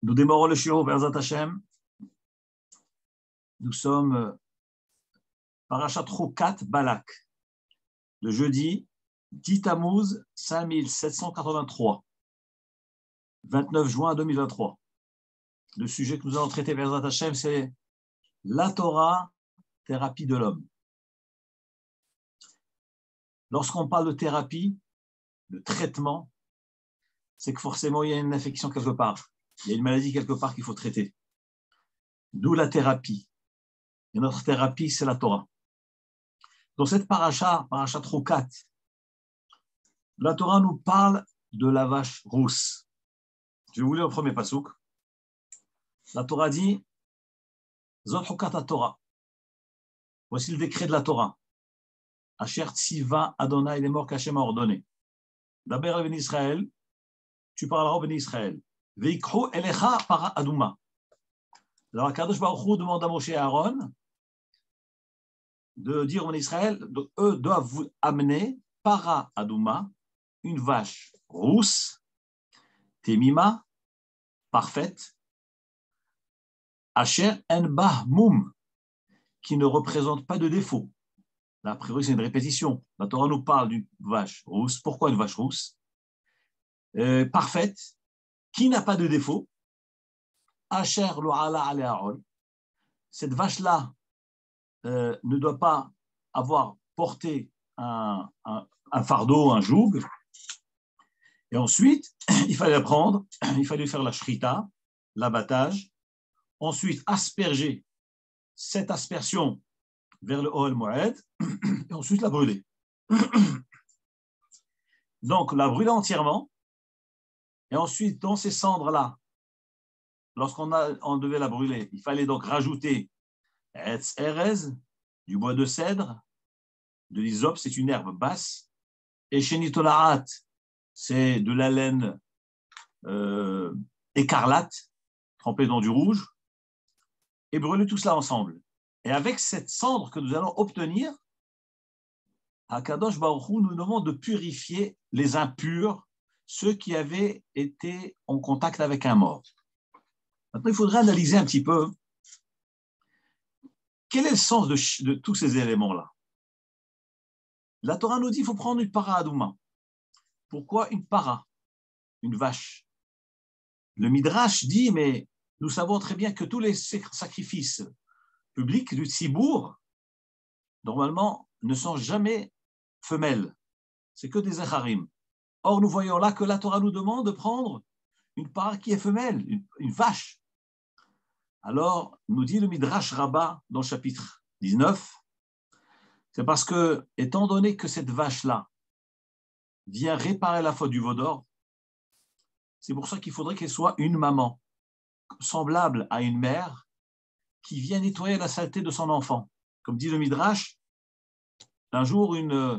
Nous démarrons le shiur Be'ezrat Hashem. Nous sommes Parashat Chokat Balak, le jeudi 10 Tammuz 5783, 29 juin 2023. Le sujet que nous allons traiter Be'ezrat Hashem, c'est la Torah, thérapie de l'homme. Lorsqu'on parle de thérapie, de traitement, c'est que forcément il y a une infection quelque part. Il y a une maladie quelque part qu'il faut traiter. D'où la thérapie. Et notre thérapie, c'est la Torah. Dans cette parasha Chokat, la Torah nous parle de la vache rousse. Je vais vous lire le premier pasouk. La Torah dit Zot Chokat Torah. Voici le décret de la Torah. Asher Tziva Adonai les morts qu'Hachem a ordonné. D'abord, à Israël, tu parleras au béni Israël. Veikru elecha para aduma. Alors, Akadosh Baruch Hu demande à Moshe et à Aaron de dire en Israël, eux doivent vous amener para aduma, une vache rousse, temima, parfaite, asher en bah moum, qui ne représente pas de défaut. Là, a priori, c'est une répétition. La Torah nous parle d'une vache rousse. Pourquoi une vache rousse? Parfaite, qui n'a pas de défaut. Asher lo ala ale Aaron. Cette vache-là ne doit pas avoir porté un fardeau, un joug. Et ensuite, il fallait la prendre, il fallait faire la shrita, l'abattage. Ensuite, asperger cette aspersion vers le Ohel Moed, et ensuite la brûler. Donc, la brûler entièrement. Et ensuite, dans ces cendres-là, lorsqu'on devait la brûler, il fallait donc rajouter Etz Erez, du bois de cèdre, de l'hysope, c'est une herbe basse, et Shenitolaat, c'est de la laine écarlate, trempée dans du rouge, et brûler tout cela ensemble. Et avec cette cendre que nous allons obtenir, Akadosh Baruch Hu nous demande de purifier les impurs, ceux qui avaient été en contact avec un mort. Maintenant, il faudrait analyser un petit peu quel est le sens de tous ces éléments-là. La Torah nous dit qu'il faut prendre une para adouma. Pourquoi une para, une vache? Le Midrash dit, mais nous savons très bien que tous les sacrifices publics du Tzibour, normalement, ne sont jamais femelles. C'est que des Echarim. Or, nous voyons là que la Torah nous demande de prendre une para qui est femelle, une vache. Alors, nous dit le Midrash Rabbah dans le chapitre 19, c'est parce que, étant donné que cette vache-là vient réparer la faute du veau d'or, c'est pour ça qu'il faudrait qu'elle soit une maman, semblable à une mère, qui vient nettoyer la saleté de son enfant. Comme dit le Midrash, un jour,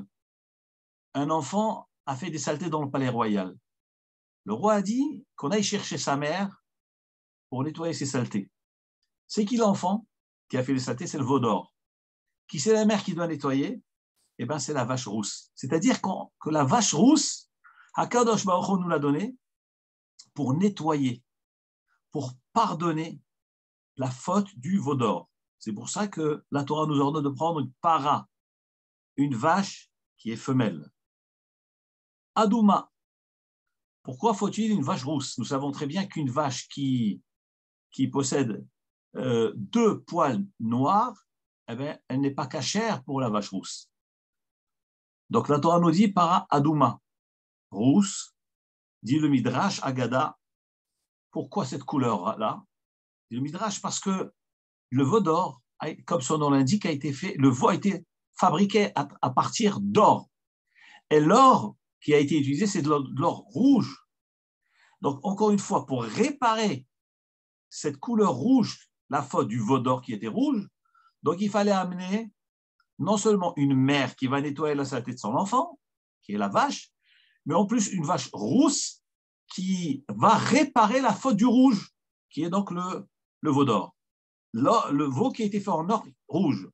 un enfant a fait des saletés dans le palais royal. Le roi a dit qu'on aille chercher sa mère pour nettoyer ses saletés. C'est qui l'enfant qui a fait les saletés? C'est le veau d'or. Qui c'est la mère qui doit nettoyer? Eh bien, c'est la vache rousse. C'est-à-dire que la vache rousse, Hakadosh Baruch Hu nous l'a donnée pour nettoyer, pour pardonner la faute du veau d'or. C'est pour ça que la Torah nous ordonne de prendre une para, une vache qui est femelle. Adouma. Pourquoi faut-il une vache rousse? Nous savons très bien qu'une vache qui possède deux poils noirs, eh bien, elle n'est pas cachère pour la vache rousse. Donc la Torah nous dit para adouma, rousse, dit le Midrash Agada. Pourquoi cette couleur-là? Dit le Midrash parce que le veau d'or, comme son nom l'indique, le veau a été fabriqué à partir d'or. Et l'or qui a été utilisé, c'est de l'or rouge. Donc encore une fois, pour réparer cette couleur rouge, la faute du veau d'or qui était rouge, donc il fallait amener non seulement une mère qui va nettoyer la saleté de son enfant, qui est la vache, mais en plus une vache rousse qui va réparer la faute du rouge, qui est donc le veau d'or. Le veau qui a été fait en or rouge.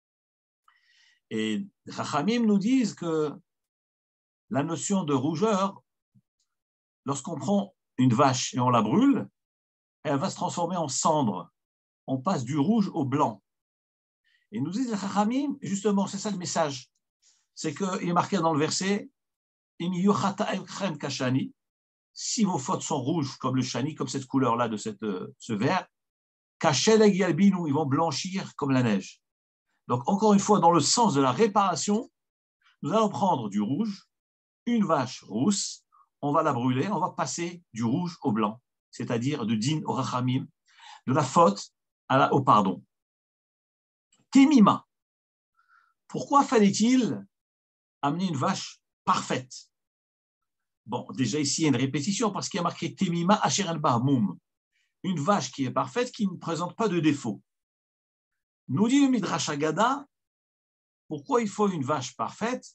Et Chachamim nous disent que la notion de rougeur, lorsqu'on prend une vache et on la brûle, elle va se transformer en cendre. On passe du rouge au blanc. Et nous disent les Chachamim, justement, c'est ça le message. C'est qu'il est marqué dans le verset si vos fautes sont rouges comme le shani, comme cette couleur-là de ce vert, ils vont blanchir comme la neige. Donc, encore une fois, dans le sens de la réparation, nous allons prendre du rouge, une vache rousse, on va la brûler, on va passer du rouge au blanc, c'est-à-dire de din au rachamim, de la faute au pardon. Temima. Pourquoi fallait-il amener une vache parfaite? Bon, déjà ici, il y a une répétition parce qu'il y a marqué Temima Asher el Bahmoum. Une vache qui est parfaite, qui ne présente pas de défaut. Nous dit le Midrash Agada, pourquoi il faut une vache parfaite?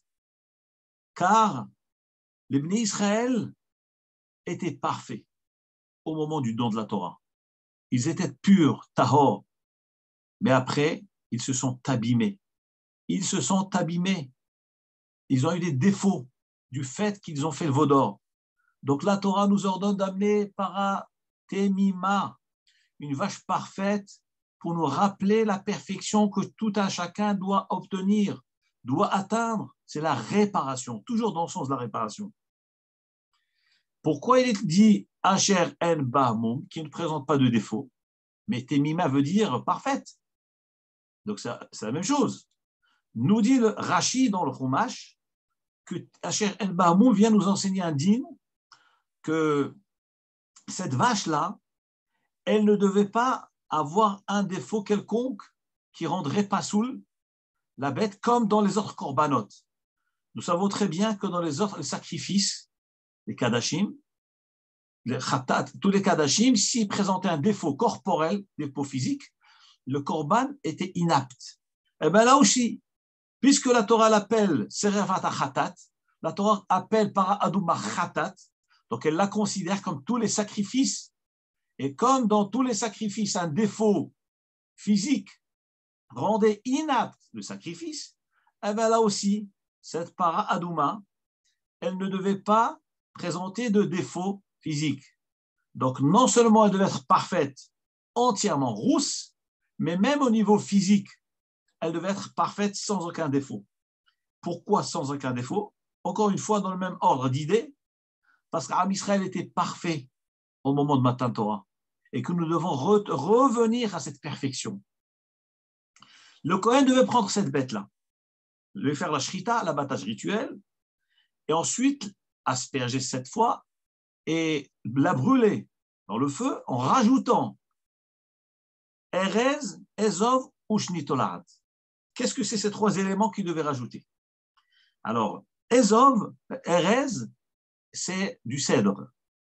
Car les Bnei Israël étaient parfaits au moment du don de la Torah. Ils étaient purs, tahor, mais après, ils se sont abîmés. Ils se sont abîmés. Ils ont eu des défauts du fait qu'ils ont fait le veau d'or. Donc la Torah nous ordonne d'amener paratemima, une vache parfaite, pour nous rappeler la perfection que tout un chacun doit obtenir, doit atteindre. C'est la réparation, toujours dans le sens de la réparation. Pourquoi il est dit Asher en Bahmoum, qui ne présente pas de défaut? Mais Temima veut dire parfaite. Donc c'est la même chose. Nous dit le Rashi dans le Chumash que Asher en Bahmoum vient nous enseigner un din que cette vache-là, elle ne devait pas avoir un défaut quelconque qui rendrait pas saoul la bête, comme dans les autres corbanotes. Nous savons très bien que dans les autres sacrifices, les kadashim, les khatat, tous les kadashim, s'ils présentaient un défaut corporel, défaut physique, le korban était inapte. Et bien là aussi, puisque la Torah l'appelle serefat khatat, la Torah appelle para aduma khatat, donc elle la considère comme tous les sacrifices. Et comme dans tous les sacrifices, un défaut physique rendait inapte le sacrifice, eh bien là aussi, cette para adouma, elle ne devait pas présenter de défaut physique. Donc non seulement elle devait être parfaite, entièrement rousse, mais même au niveau physique, elle devait être parfaite sans aucun défaut. Pourquoi sans aucun défaut? Encore une fois, dans le même ordre d'idées, parce qu'Am Israël était parfait au moment de Matan Torah, et que nous devons revenir à cette perfection. Le Kohen devait prendre cette bête-là, lui faire la shrita, l'abattage rituel, et ensuite asperger 7 fois et la brûler dans le feu en rajoutant Erez, Ezov ou Shnitolat. Qu'est-ce que c'est ces 3 éléments qu'il devait rajouter? Alors, Ezov, Erez, c'est du cèdre.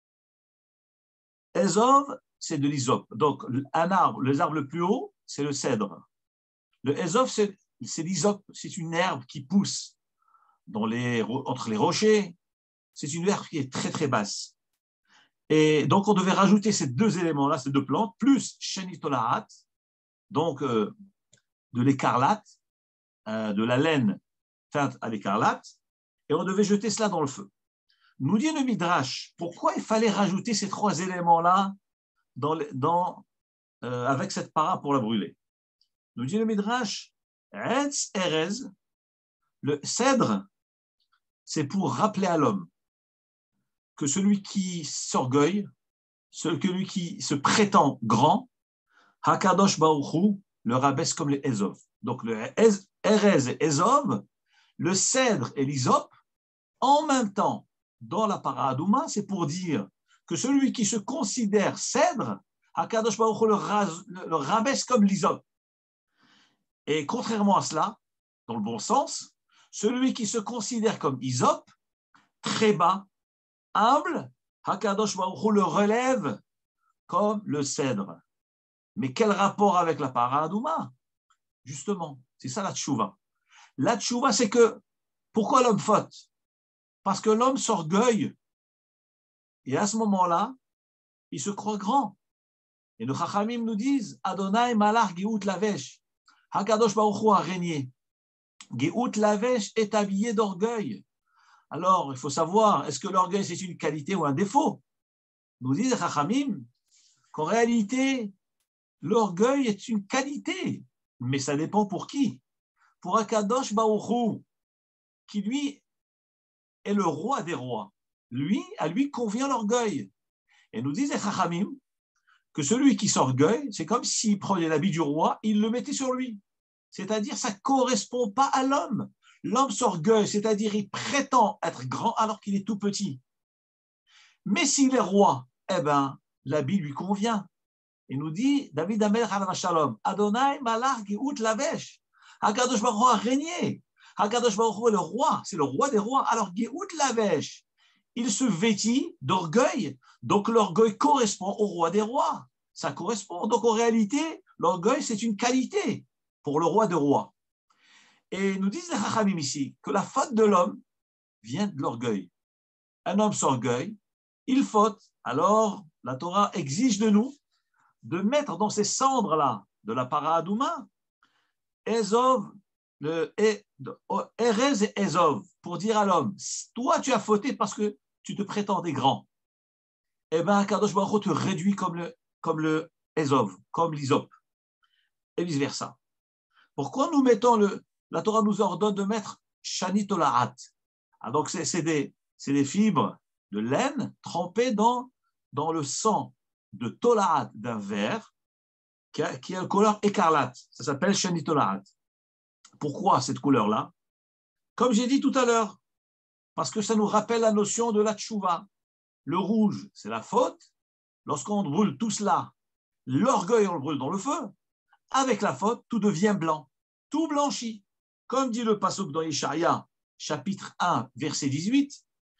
Ezov, c'est de l'hysope. Donc, un arbre, les arbres le plus haut, c'est le cèdre. Le Ezov, c'est l'hysope, c'est une herbe qui pousse entre les rochers. C'est une herbe qui est très, très basse. Et donc, on devait rajouter ces 2 éléments-là, ces 2 plantes, plus Shenitolahat, donc de l'écarlate, de la laine teinte à l'écarlate, et on devait jeter cela dans le feu. Nous dit le Midrash, pourquoi il fallait rajouter ces 3 éléments-là avec cette para pour la brûler? Nous dit le Midrash, Etz Erez, le cèdre, c'est pour rappeler à l'homme que celui qui s'orgueille, celui qui se prétend grand, Hakadosh Baruch Hu le rabaisse comme les Ezov. Donc le Erez et Ezov, le cèdre et l'hysope, en même temps, dans la paradouma, c'est pour dire que celui qui se considère cèdre, Hakadosh Baruch Hu le rabaisse comme l'hysope. Et contrairement à cela, dans le bon sens, celui qui se considère comme hysope, très bas, humble, Hakadosh Baruch Hu le relève comme le cèdre. Mais quel rapport avec la paradouma? Justement, c'est ça la tchouva. La tchouva, c'est que, pourquoi l'homme faute? Parce que l'homme s'orgueille. Et à ce moment-là, il se croit grand. Et nos chachamim nous disent, Adonai malach geout lavesh. Hakadosh Baruch Hu a régné. Geout lavesh est habillé d'orgueil. Alors, il faut savoir, est-ce que l'orgueil, c'est une qualité ou un défaut? Nous disent les chachamim, qu'en réalité, l'orgueil est une qualité, mais ça dépend pour qui. Pour Akadosh Baruch Hu, qui lui est le roi des rois. Lui, à lui convient l'orgueil. Et nous disent les Chachamim que celui qui s'orgueille, c'est comme s'il prenait l'habit du roi, il le mettait sur lui. C'est-à-dire, ça ne correspond pas à l'homme. L'homme s'orgueille, c'est-à-dire il prétend être grand alors qu'il est tout petit. Mais s'il est roi, eh bien, l'habit lui convient. Il nous dit, David Amelech Alav Shalom, Adonai Malach Geout Lavesh. Hakadosh Baruch Hu a régné. Hakadosh Baruch Hu est le roi, c'est le roi des rois. Alors Geout Lavesh, il se vêtit d'orgueil. Donc l'orgueil correspond au roi des rois. Ça correspond. Donc en réalité, l'orgueil, c'est une qualité pour le roi des rois. Et nous disent les Chachamim ici que la faute de l'homme vient de l'orgueil. Un homme s'orgueille, il faute. Alors la Torah exige de nous de mettre dans ces cendres-là de la para-adouma, Ezov, Erez et Ezov, pour dire à l'homme, toi tu as fauté parce que tu te prétendais grand. Eh bien, Kadosh Baruch Hu te réduit comme le Ezov, comme l'Isop, et vice-versa. Pourquoi nous mettons la Torah nous ordonne de mettre Shani Tolaat. Donc c'est des fibres de laine trempées dans le sang de Tolaat d'un ver qui a une couleur écarlate. Ça s'appelle Shani Tolaat. Pourquoi cette couleur-là? Comme j'ai dit tout à l'heure, parce que ça nous rappelle la notion de la tchouva. Le rouge, c'est la faute. Lorsqu'on brûle tout cela, l'orgueil, on le brûle dans le feu. Avec la faute, tout devient blanc, tout blanchit. Comme dit le pasuk dans Ishaïa, chapitre 1, verset 18,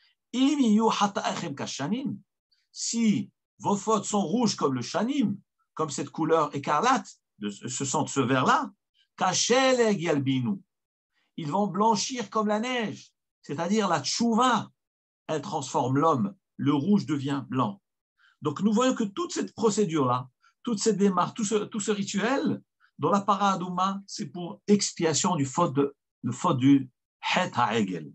si vos fautes sont rouges comme le shanim, comme cette couleur écarlate de ce vert-là, ils vont blanchir comme la neige, c'est-à-dire la tchouva, elle transforme l'homme, le rouge devient blanc. Donc nous voyons que toute cette procédure-là, toute cette démarche, tout ce rituel, dans la para-adouma, c'est pour expiation du faute du het ha'egel.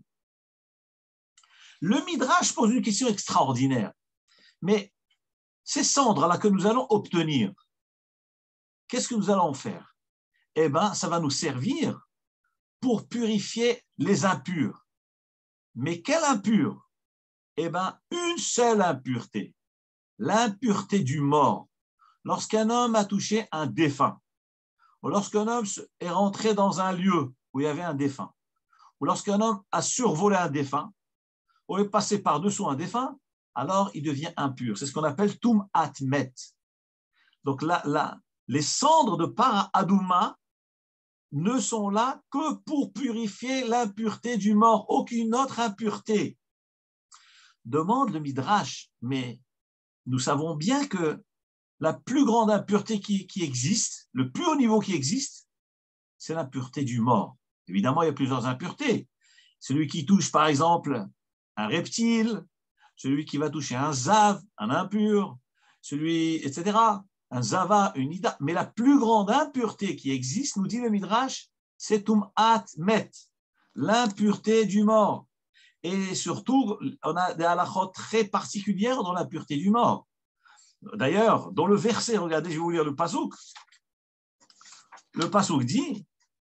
Le Midrash pose une question extraordinaire. Mais ces cendres-là que nous allons obtenir, qu'est-ce que nous allons en faire? Eh bien, ça va nous servir pour purifier les impurs. Mais quelle impure? Eh bien, une seule impureté. L'impureté du mort. Lorsqu'un homme a touché un défunt, ou lorsqu'un homme est rentré dans un lieu où il y avait un défunt, ou lorsqu'un homme a survolé un défunt, ou est passé par-dessous un défunt, alors il devient impur. C'est ce qu'on appelle Tum Atmet. Donc les cendres de para-adouma ne sont là que pour purifier l'impureté du mort, aucune autre impureté. Demande le Midrash, mais nous savons bien que la plus grande impureté qui existe, le plus haut niveau qui existe, c'est l'impureté du mort. Évidemment, il y a plusieurs impuretés. Celui qui touche, par exemple, un reptile, celui qui va toucher un zav, un impur, celui, etc., un zava, une ida. Mais la plus grande impureté qui existe, nous dit le Midrash, c'est tum'at met, l'impureté du mort. Et surtout, on a des halachot très particulières dans l'impureté du mort. D'ailleurs, dans le verset, regardez, je vais vous lire le pasuk. Le pasuk dit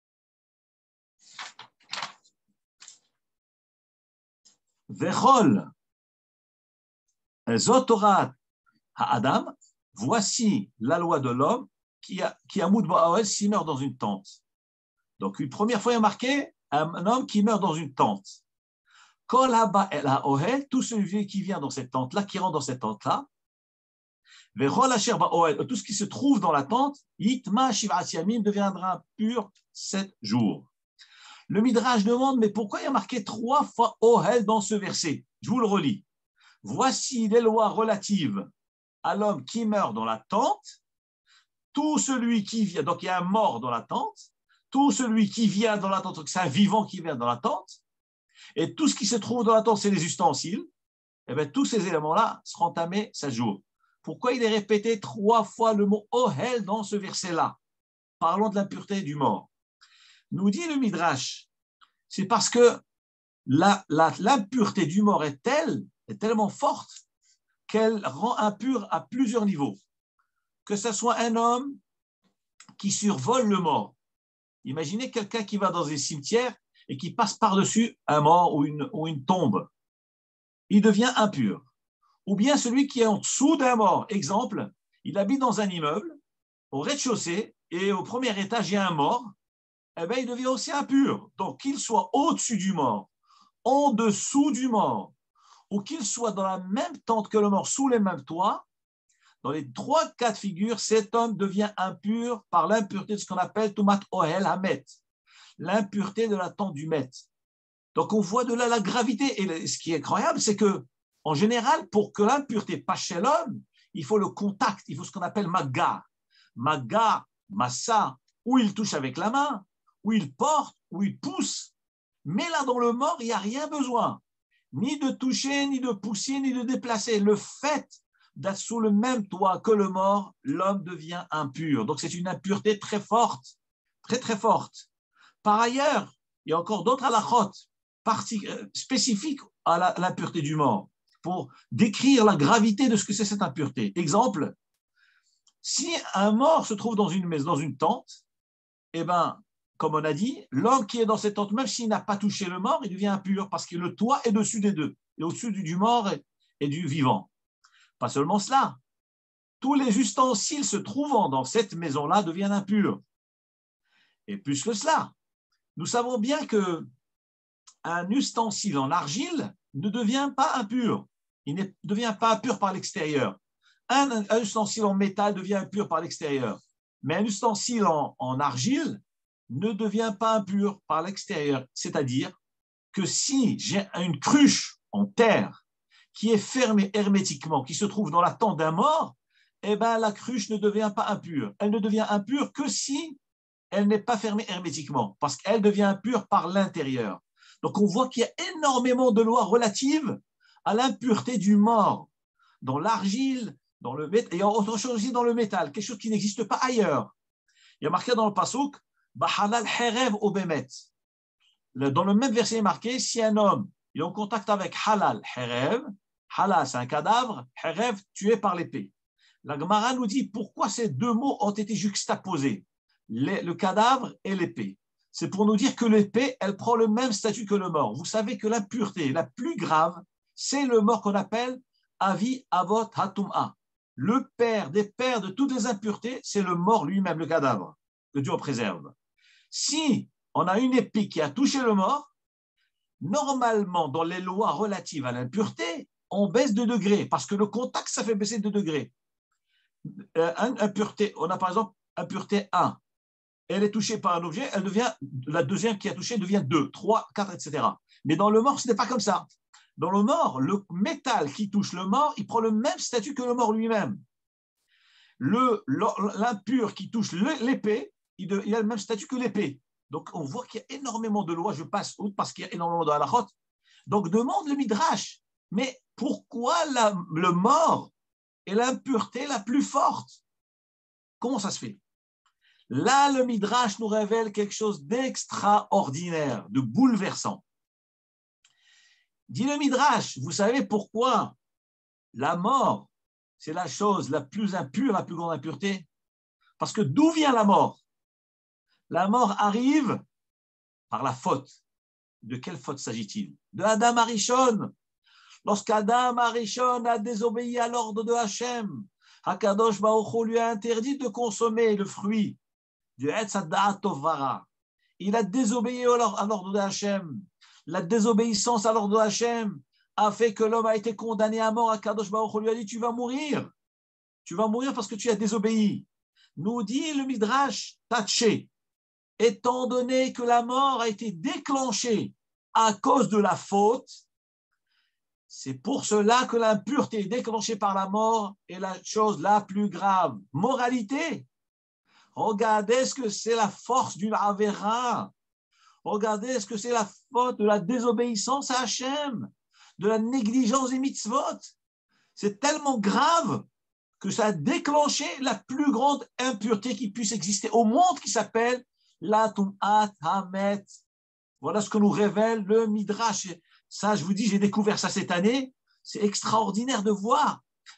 Vechol Zotorat Ha'adam, voici la loi de l'homme qui a moud ba'oel s'il meurt dans une tente. Donc, une première fois, il y a marqué un homme qui meurt dans une tente. Kol haba el ha'ohel, tout celui qui vient dans cette tente-là, qui rentre dans cette tente-là, tout ce qui se trouve dans la tente, Yitma Shiv'at Yamim deviendra pur 7 jours. Le Midrash demande, mais pourquoi il y a marqué 3 fois Ohel dans ce verset? Je vous le relis. Voici les lois relatives à l'homme qui meurt dans la tente, tout celui qui vient, donc il y a un mort dans la tente, tout celui qui vient dans la tente, c'est un vivant qui vient dans la tente, et tout ce qui se trouve dans la tente, c'est les ustensiles, et bien tous ces éléments-là seront tamés 7 jours. Pourquoi il est répété 3 fois le mot Ohel dans ce verset-là? Parlons de l'impureté du mort. Nous dit le Midrash, c'est parce que l'impureté du mort est tellement forte qu'elle rend impure à plusieurs niveaux. que ce soit un homme qui survole le mort. Imaginez quelqu'un qui va dans un cimetière et qui passe par-dessus un mort ou une tombe. Il devient impur. Ou bien celui qui est en dessous d'un mort. Exemple, il habite dans un immeuble, au rez-de-chaussée, et au premier étage, il y a un mort. Eh bien, il devient aussi impur. Donc, qu'il soit au-dessus du mort, en dessous du mort, ou qu'il soit dans la même tente que le mort, sous les mêmes toits, dans les trois cas de figure, cet homme devient impur par l'impureté de ce qu'on appelle Tumat Ohel Hamet, l'impureté de la tente du Met. Donc, on voit de là la gravité. Et ce qui est incroyable, c'est que, en général, pour que l'impureté passe chez l'homme, il faut le contact, il faut ce qu'on appelle Magga. Magga, Massa, où il touche avec la main, où il porte, où il pousse. Mais là, dans le mort, il n'y a rien besoin. Ni de toucher, ni de pousser, ni de déplacer. Le fait d'être sous le même toit que le mort, l'homme devient impur. Donc, c'est une impureté très forte, très, très forte. Par ailleurs, il y a encore d'autres halakhot spécifiques à l'impureté du mort pour décrire la gravité de ce que c'est cette impureté. Exemple, si un mort se trouve dans une tente, eh bien, comme on a dit, l'homme qui est dans cette tente, même s'il n'a pas touché le mort, il devient impur parce que le toit est dessus des deux, et au-dessus du mort et du vivant. Pas seulement cela, tous les ustensiles se trouvant dans cette maison-là deviennent impurs. Et plus que cela, nous savons bien qu'un ustensile en argile ne devient pas impur. Il ne devient pas impur par l'extérieur. Un ustensile en métal devient impur par l'extérieur. Mais un ustensile en argile ne devient pas impur par l'extérieur. C'est-à-dire que si j'ai une cruche en terre qui est fermée hermétiquement, qui se trouve dans la tente d'un mort, eh ben, la cruche ne devient pas impure. Elle ne devient impure que si elle n'est pas fermée hermétiquement, parce qu'elle devient impure par l'intérieur. Donc on voit qu'il y a énormément de lois relatives à l'impureté du mort, dans l'argile, dans le métal, et autre chose aussi dans le métal, quelque chose qui n'existe pas ailleurs. Il y a marqué dans le pasuk, Bahalal Herev Obemet. Dans le même verset, il est marqué, si un homme est en contact avec Halal Herev, Halal c'est un cadavre, Herev tué par l'épée. La Gemara nous dit pourquoi ces deux mots ont été juxtaposés, le cadavre et l'épée. C'est pour nous dire que l'épée, elle prend le même statut que le mort. Vous savez que l'impureté la plus grave, c'est le mort qu'on appelle Avi Avot Hatum'a. Le père des pères de toutes les impuretés, c'est le mort lui-même, le cadavre, que Dieu en préserve. Si on a une épée qui a touché le mort, normalement, dans les lois relatives à l'impureté, on baisse de degré, parce que le contact, ça fait baisser de degré. Impureté, on a par exemple impureté 1. Elle est touchée par un objet, elle devient, la deuxième qui a touché devient 2, 3, 4, etc. Mais dans le mort, ce n'est pas comme ça. Dans le mort, le métal qui touche le mort, il prend le même statut que le mort lui-même. L'impur qui touche l'épée, il a le même statut que l'épée. Donc, on voit qu'il y a énormément de lois. Je passe outre parce qu'il y a énormément de halachot. Donc, demande le Midrash. Mais pourquoi le mort est l'impureté la plus forte? Comment ça se fait? Là, le Midrash nous révèle quelque chose d'extraordinaire, de bouleversant. Dit le Midrash, vous savez pourquoi la mort, c'est la chose la plus impure, la plus grande impureté? Parce que d'où vient la mort? La mort arrive par la faute. De quelle faute s'agit-il? De Adam Arishon. Lorsqu'Adam Arishon a désobéi à l'ordre de Hachem, Hakadosh Baruch Hu lui a interdit de consommer le fruit du Etz Hadat Tovara. Il a désobéi à l'ordre de Hachem. La désobéissance à l'ordre de Hachem a fait que l'homme a été condamné à mort. Hakadosh Baruch Hu lui a dit, tu vas mourir. Tu vas mourir parce que tu as désobéi. Nous dit le Midrash Taché, étant donné que la mort a été déclenchée à cause de la faute, c'est pour cela que l'impureté déclenchée par la mort est la chose la plus grave. Moralité, regardez ce que c'est la force du Avera. Regardez ce que c'est la faute de la désobéissance à Hachem, de la négligence des mitzvot. C'est tellement grave que ça a déclenché la plus grande impureté qui puisse exister au monde, qui s'appelle la Tum'at Hamet. Voilà ce que nous révèle le Midrash. Ça, je vous dis, j'ai découvert ça cette année. C'est extraordinaire de voir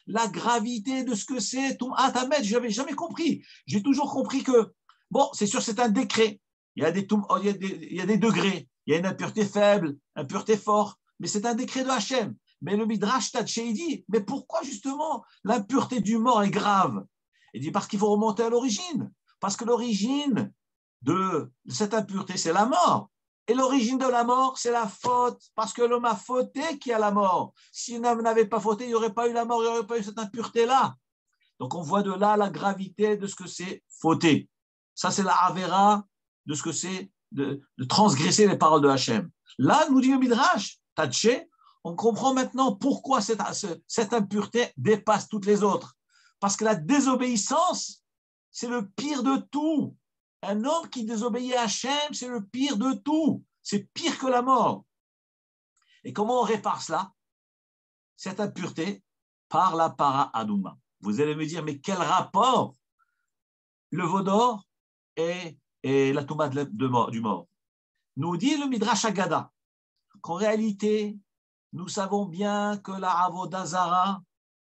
la gravité de ce que c'est Tum'at Hametz. Je n'avais jamais compris. J'ai toujours compris que, bon, c'est sûr, c'est un décret. Il y a des degrés. Il y a une impureté faible, une impureté forte, mais c'est un décret de Hachem. Mais le Midrash Tadché, il dit, mais pourquoi justement l'impureté du mort est grave? Il dit, parce qu'il faut remonter à l'origine. Parce que l'origine de cette impureté, c'est la mort. Et l'origine de la mort, c'est la faute. Parce que l'homme a fauté qu'il y a la mort. Si l'homme n'avait pas fauté, il n'y aurait pas eu la mort, il n'y aurait pas eu cette impureté-là. Donc on voit de là la gravité de ce que c'est fauter. Ça, c'est la Avera de ce que c'est de transgresser les paroles de Hachem. Là, nous dit le Midrash, Tadché, on comprend maintenant pourquoi cette impureté dépasse toutes les autres. Parce que la désobéissance, c'est le pire de tout. Un homme qui désobéit à Hachem, c'est le pire de tout. C'est pire que la mort. Et comment on répare cela? Cette impureté par la para adouma. Vous allez me dire, mais quel rapport le veau d'or et la tomate du mort? Nous dit le Midrash Agada qu'en réalité, nous savons bien que la Avodazara,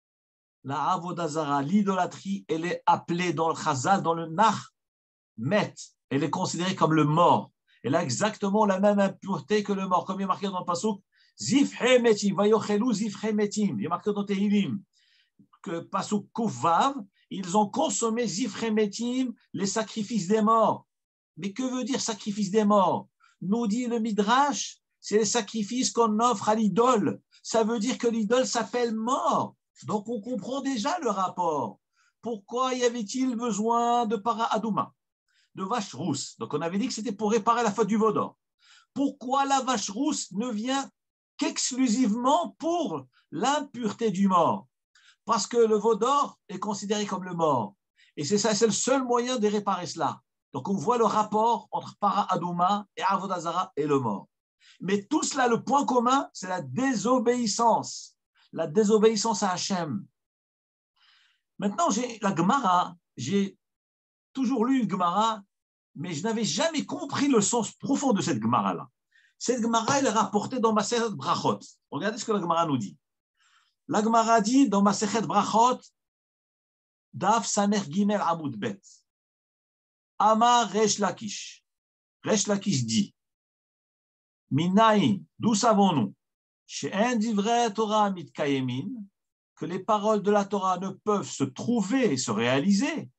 l'idolâtrie, elle est appelée dans le Chazal, dans le Nach, Met. Elle est considérée comme le mort. Elle a exactement la même impureté que le mort. Comme il est marqué dans le Pasuk, Zifhe Metim, Vayochelu Zifhe Metim. Il est marqué dans Tehilim que Pasuk Kufvav, ils ont consommé Zifhe Metim, les sacrifices des morts. Mais que veut dire sacrifice des morts? Nous dit le Midrash, c'est les sacrifices qu'on offre à l'idole. Ça veut dire que l'idole s'appelle mort. Donc on comprend déjà le rapport. Pourquoi y avait-il besoin de para adouma, de vache rousse? Donc on avait dit que c'était pour réparer la faute du veau d'or. Pourquoi la vache rousse ne vient qu'exclusivement pour l'impureté du mort? Parce que le veau d'or est considéré comme le mort. Et c'est le seul moyen de réparer cela. Donc on voit le rapport entre para adouma et avodazara et le mort. Mais tout cela, le point commun, c'est la désobéissance. La désobéissance à Hachem. Maintenant, la Gemara, j'ai toujours lu une Gemara, mais je n'avais jamais compris le sens profond de cette Gemara-là. Cette Gemara, elle est rapportée dans Masechet Brachot. Regardez ce que la Gemara nous dit. La Gemara dit dans Masechet Brachot, Daf Samer Gimel Amud Bet. Amar Resh Lakish. Resh Lakish dit, Minaï, d'où savons-nous? Chez un divrei Torah mitkayemin, que les paroles de la Torah ne peuvent se trouver et se réaliser,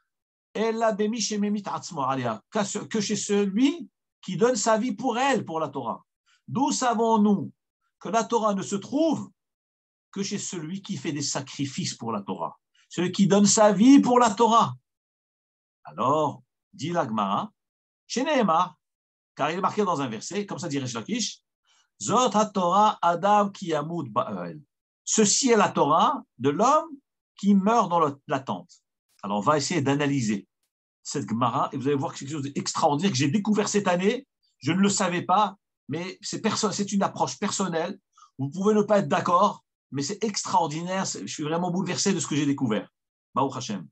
que chez celui qui donne sa vie pour elle, pour la Torah. D'où savons-nous que la Torah ne se trouve que chez celui qui fait des sacrifices pour la Torah, celui qui donne sa vie pour la Torah? Alors, dit la Gemara, chez Nehemar, car il est marqué dans un verset, comme ça dit Resh Lakish, Zot ha-Torah Adam ki yamut ba'el. Ceci est la Torah de l'homme qui meurt dans la tente. Alors, on va essayer d'analyser cette Gemara et vous allez voir que c'est quelque chose d'extraordinaire que j'ai découvert cette année. Je ne le savais pas, mais c'est une approche personnelle. Vous pouvez ne pas être d'accord, mais c'est extraordinaire. Je suis vraiment bouleversé de ce que j'ai découvert. Baruch Hashem.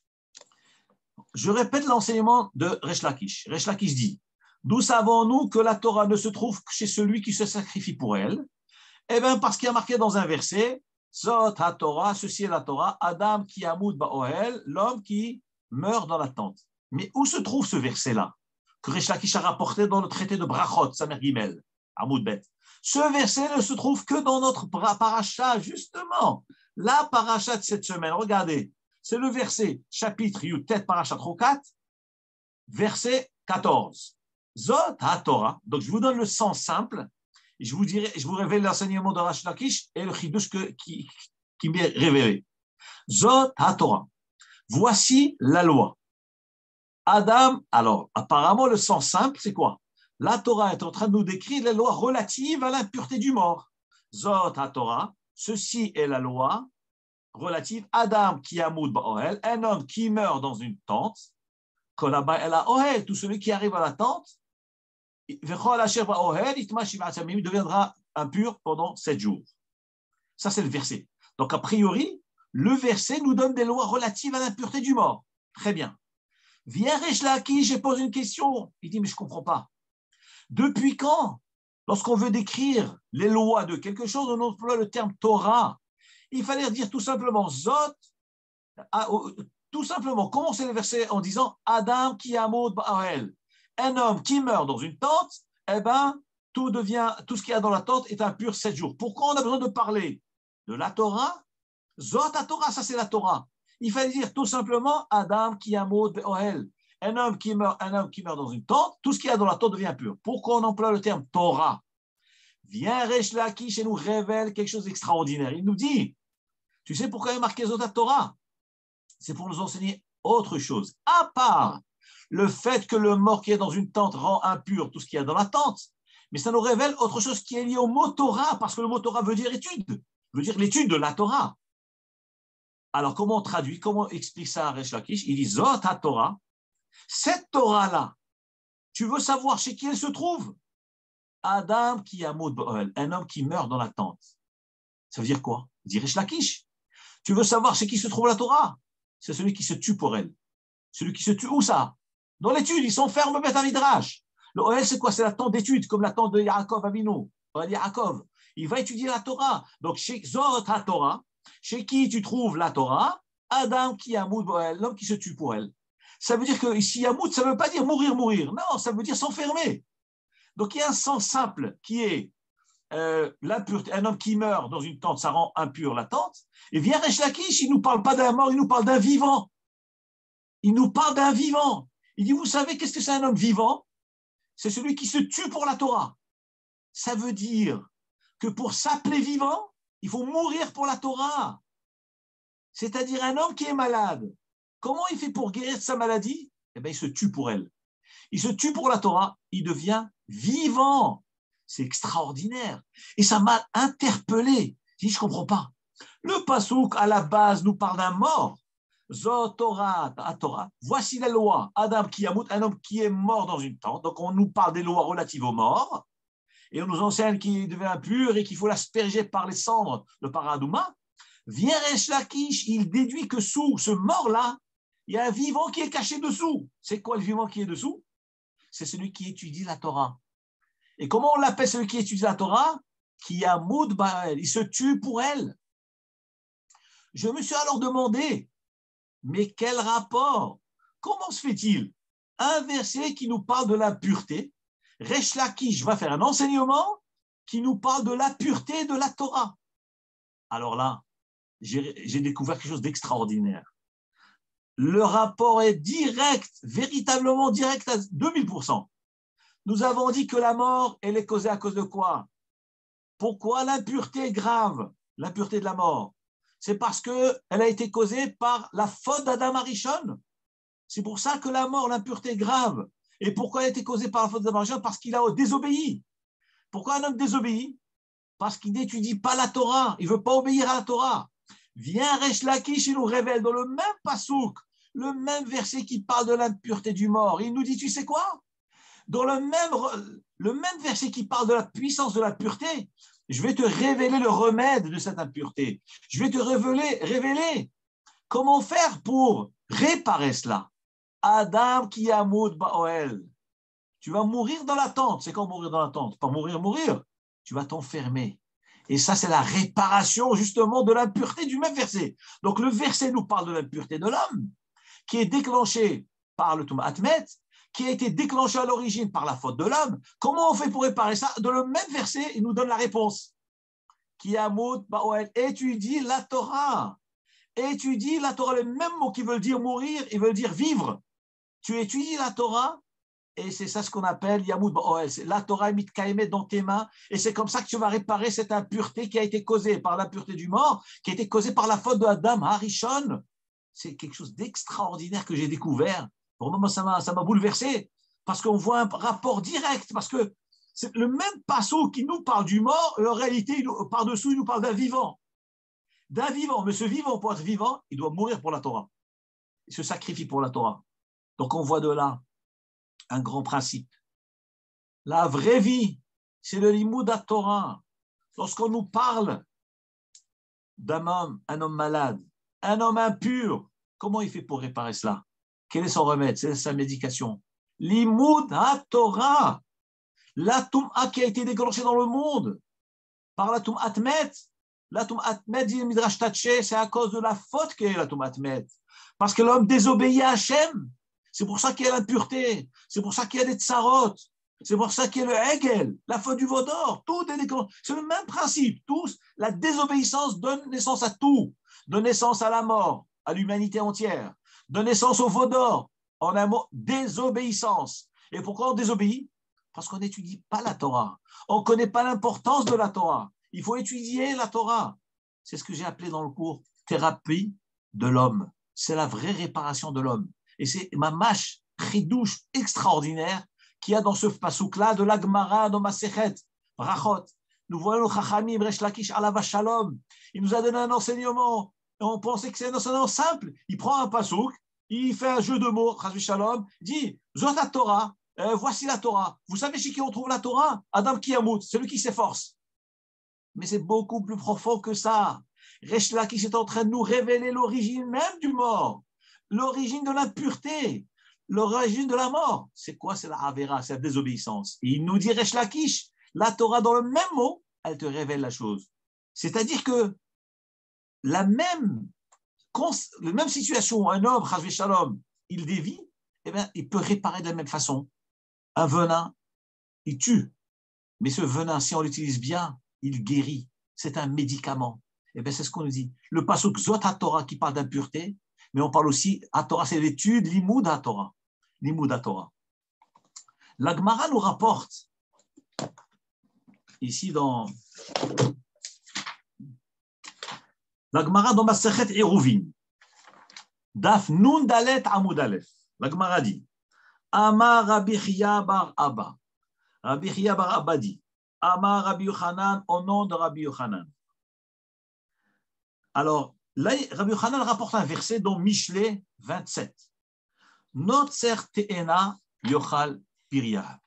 Je répète l'enseignement de Resh Lakish. Resh Lakish dit, d'où savons-nous que la Torah ne se trouve que chez celui qui se sacrifie pour elle? Eh bien, parce qu'il y a marqué dans un verset, Zot ha-Torah, ceci est la Torah, Adam ki yamut ba'ohel, l'homme qui meurt dans la tente. Mais où se trouve ce verset-là que Resh Lakish a rapporté dans le traité de Brachot, Samer Gimel, Amud Bet? Ce verset ne se trouve que dans notre paracha, justement, la paracha de cette semaine. Regardez, c'est le verset, chapitre Yutet, paracha Trokat, verset 14. Zot ha-Torah. Donc, je vous donne le sens simple. Je vous révèle l'enseignement de Resh Lakish et le chidouche qui m'est révélé. Zot ha-Torah. Voici la loi. Adam, alors, apparemment, le sens simple, c'est quoi? La Torah est en train de nous décrire les lois relatives à l'impureté du mort. Zot ha-Torah. Ceci est la loi relative à Adam qui yamut ba'ohel, un homme qui meurt dans une tente. Kolaba el ha'ohel, tout celui qui arrive à la tente, il deviendra impur pendant 7 jours. Ça, c'est le verset. Donc, a priori, le verset nous donne des lois relatives à l'impureté du mort. Très bien. Vient Resh Lakish, je pose une question. Il dit, mais je ne comprends pas. Depuis quand, lorsqu'on veut décrire les lois de quelque chose, on emploie le terme Torah? Il fallait dire tout simplement Zot, tout simplement commencer le verset en disant Adam qui amod ba'arel. Un homme qui meurt dans une tente, eh ben, tout ce qu'il y a dans la tente est impur 7 jours. Pourquoi on a besoin de parler de la Torah? Zot à Torah, ça c'est la Torah. Il fallait dire tout simplement Adam qui amod ba'arel. Un homme qui meurt dans une tente, tout ce qu'il y a dans la tente devient impur. Pourquoi on emploie le terme Torah? Viens Resh Lakish et nous révèle quelque chose d'extraordinaire. Il nous dit, tu sais pourquoi il est marqué Zot à Torah? C'est pour nous enseigner autre chose. À part le fait que le mort qui est dans une tente rend impur tout ce qu'il y a dans la tente, mais ça nous révèle autre chose qui est lié au mot Torah, parce que le mot Torah veut dire étude, veut dire l'étude de la Torah. Alors comment on traduit, comment on explique ça à Resh Lakish? Il dit Zot à Torah. Cette Torah-là, tu veux savoir chez qui elle se trouve? Adam qui a un homme qui meurt dans la tente. Ça veut dire quoi? Il dit Resh Lakish. Tu veux savoir chez qui se trouve la Torah? C'est celui qui se tue pour elle. Celui qui se tue, où ça? Dans l'étude, ils s'enferment Beth Midrash. Le OL, c'est quoi? C'est la tente d'étude, comme la tente de Yaakov Avinu. Yaakov, il va étudier la Torah. Donc, chez Zot HaTorah, chez qui tu trouves la Torah? Adam qui amoud Boel, l'homme qui se tue pour elle. Ça veut dire que ici, Yamoud, ça ne veut pas dire mourir. Non, ça veut dire s'enfermer. Donc, il y a un sens simple qui est l'impureté. Un homme qui meurt dans une tente, ça rend impur la tente. Et vient Resh Lakish, il ne nous parle pas d'un mort, il nous parle d'un vivant. Il nous parle d'un vivant. Il dit, vous savez, qu'est-ce que c'est un homme vivant? C'est celui qui se tue pour la Torah. Ça veut dire que pour s'appeler vivant, il faut mourir pour la Torah. C'est-à-dire un homme qui est malade. Comment il fait pour guérir de sa maladie? Eh bien, il se tue pour elle. Il se tue pour la Torah, il devient vivant. C'est extraordinaire. Et ça m'a interpellé. Je dis, je ne comprends pas. Le pasouk, à la base, nous parle d'un mort. Zotorat, à Torah. Voici la loi. Adam qui amout, un homme qui est mort dans une tente. Donc, on nous parle des lois relatives aux morts. Et on nous enseigne qu'il devient impur et qu'il faut l'asperger par les cendres de Paradouma. Vient Resh Lakish, il déduit que sous ce mort-là, il y a un vivant qui est caché dessous. C'est quoi le vivant qui est dessous? C'est celui qui étudie la Torah. Et comment on l'appelle celui qui étudie la Torah? Qui a moud ba'el. Il se tue pour elle. Je me suis alors demandé, mais quel rapport? Comment se fait-il? Un verset qui nous parle de la pureté. Resh Lakish va faire un enseignement qui nous parle de la pureté de la Torah. Alors là, j'ai découvert quelque chose d'extraordinaire. Le rapport est direct, véritablement direct à 2000%. Nous avons dit que la mort, elle est causée à cause de quoi? Pourquoi l'impureté est grave? L'impureté de la mort. C'est parce qu'elle a été causée par la faute d'Adam Arishon. C'est pour ça que la mort, l'impureté est grave. Et pourquoi elle a été causée par la faute d'Adam Arishon? Parce qu'il a désobéi. Pourquoi un homme désobéit? Parce qu'il n'étudie pas la Torah. Il ne veut pas obéir à la Torah. Viens Resh Lakish, il nous révèle dans le même pasouk, le même verset qui parle de l'impureté du mort. Il nous dit, tu sais quoi? Dans le même verset qui parle de la puissance de la pureté, je vais te révéler le remède de cette impureté. Je vais te révéler comment faire pour réparer cela. Adam qui amoud ba'oel. Tu vas mourir dans la tente. C'est quand mourir dans la tente? Pas mourir. Tu vas t'enfermer. Et ça, c'est la réparation justement de l'impureté du même verset. Donc le verset nous parle de l'impureté de l'homme, qui est déclenchée par le Toum Atmet, qui a été déclenché à l'origine par la faute de l'homme. Comment on fait pour réparer ça? Dans le même verset, il nous donne la réponse. Qui amoud ba'oel, étudie la Torah. Étudie la Torah, le même mot qui veut dire mourir, il veut dire vivre. Tu étudies la Torah, et c'est ça ce qu'on appelle Yamoud ba'oel. La Torah est mitkaemet dans tes mains, et c'est comme ça que tu vas réparer cette impureté qui a été causée par l'impureté du mort, qui a été causée par la faute de Adam Harishon. C'est quelque chose d'extraordinaire que j'ai découvert. Vraiment, ça m'a bouleversé, parce qu'on voit un rapport direct, parce que c'est le même passo qui nous parle du mort, en réalité, par-dessous, il nous parle d'un vivant. D'un vivant, mais ce vivant, pour être vivant, il doit mourir pour la Torah. Il se sacrifie pour la Torah. Donc on voit de là un grand principe. La vraie vie, c'est le limoud à Torah. Lorsqu'on nous parle d'un homme, un homme malade, un homme impur, comment il fait pour réparer cela? Quel est son remède? C'est sa médication. Limoud ha-Torah, la Toum'a qui a été déclenchée dans le monde par la Toum'at Met, La Tumat Met, dit le Midrash Taché, c'est à cause de la faute qu'est la Tumat Met. Parce que l'homme désobéit à Hachem. C'est pour ça qu'il y a l'impureté. C'est pour ça qu'il y a des tsarot. C'est pour ça qu'il y a le Hegel, la faute du veau d'or. Tout est c'est le même principe. Tous, la désobéissance donne naissance à tout. Donne naissance à la mort, à l'humanité entière. Donne naissance au veau d'or. En un mot, désobéissance. Et pourquoi on désobéit? Parce qu'on n'étudie pas la Torah. On ne connaît pas l'importance de la Torah. Il faut étudier la Torah. C'est ce que j'ai appelé dans le cours thérapie de l'homme. C'est la vraie réparation de l'homme. Et c'est ma mâche chidouche extraordinaire qu'il y a dans ce pasouk-là de la Gemara dans Masechet Brachot. Nous voyons le Chachamim Resh Lakish Alav Shalom. Il nous a donné un enseignement. Et on pensait que c'est un enseignement simple. Il prend un pasouk, il fait un jeu de mots, Chazvi Shalom, dit Zot la Torah, voici la Torah. Vous savez chez qui on trouve la Torah? Adam Kiyamout, celui qui s'efforce. Mais c'est beaucoup plus profond que ça. Resh Lakish est en train de nous révéler l'origine même du mort, l'origine de l'impureté, l'origine de la mort. C'est quoi? C'est la Avera, c'est la désobéissance. Et il nous dit Resh Lakish, la Torah dans le même mot, elle te révèle la chose. C'est-à-dire que la même situation où un homme, Chazvé Shalom, il dévie, eh bien, il peut réparer de la même façon. Un venin, il tue. Mais ce venin, si on l'utilise bien, il guérit. C'est un médicament. Eh bien, c'est ce qu'on nous dit. Le pasuk Zot HaTorah qui parle d'impureté, mais on parle aussi, HaTorah, c'est l'étude, l'imoud HaTorah. L'imoud HaTorah. La Gemara nous rapporte, ici dans la Gemara dans Masechet Eruvin, Daf Nun Dalet Amud Aleph. La Gemara dit Amar Rabbi Chia bar Abba. Rabbi Chia bar Abba dit Amar Rabbi Yochanan au nom de Rabbi Yochanan. Alors, là, Rabbi Yochanan rapporte un verset dans Mishlei 27. Notzer Te'ena Yochal Piria.